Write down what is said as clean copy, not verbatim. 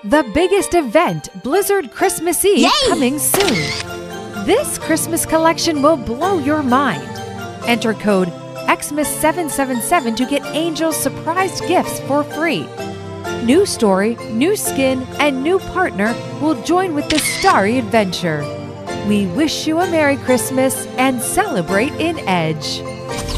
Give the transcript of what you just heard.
The biggest event, Blizzard Christmas Eve, Yay! coming soon. This Christmas collection will blow your mind. Enter code Xmas777 to get Angel's surprise gifts for free. New story, new skin, and new partner will join with the starry adventure. We wish you a Merry Christmas and celebrate in Edge.